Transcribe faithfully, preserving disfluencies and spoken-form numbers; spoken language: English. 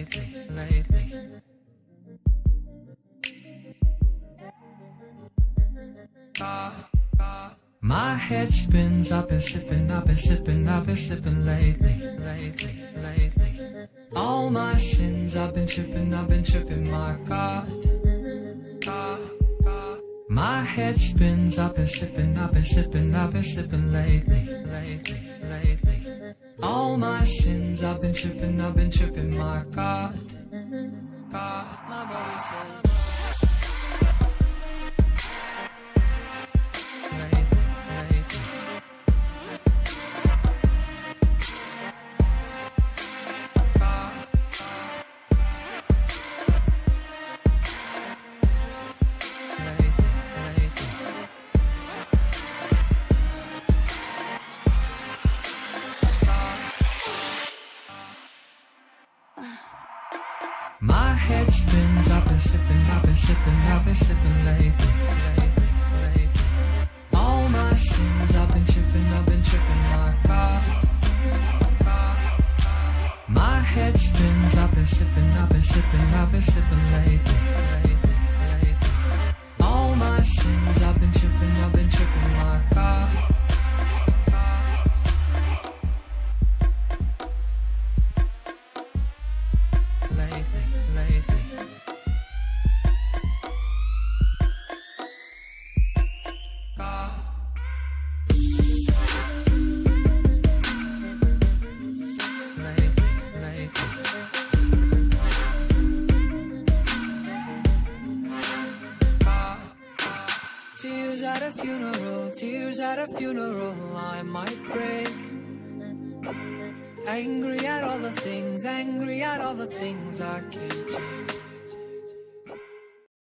lately, lately. My head spins, I've been sipping, I've been sipping, I've been sipping lately, lately, lately. All my sins, I've been tripping, I've been tripping, my God, God, God. My head spins, I've been sipping, I've been sipping, I've been sipping lately, lately, lately. All my sins, I've been tripping, I've been tripping, my God, God. My brother said my head spins, I've been sipping, I've been sipping, I've been sipping lately, lately, lately. All my sins, I've been tripping, I've been tripping, my God, God. My head spins, I've been sipping, I've been sipping, I've been sipping lately, lately, lately. All my sins, I've been tripping, I've been tripping, my God, God. Lately, lately. God. Lately, lately. God. Tears at a funeral, tears at a funeral, I might break. Angry at all the things, angry at all the things I can't change.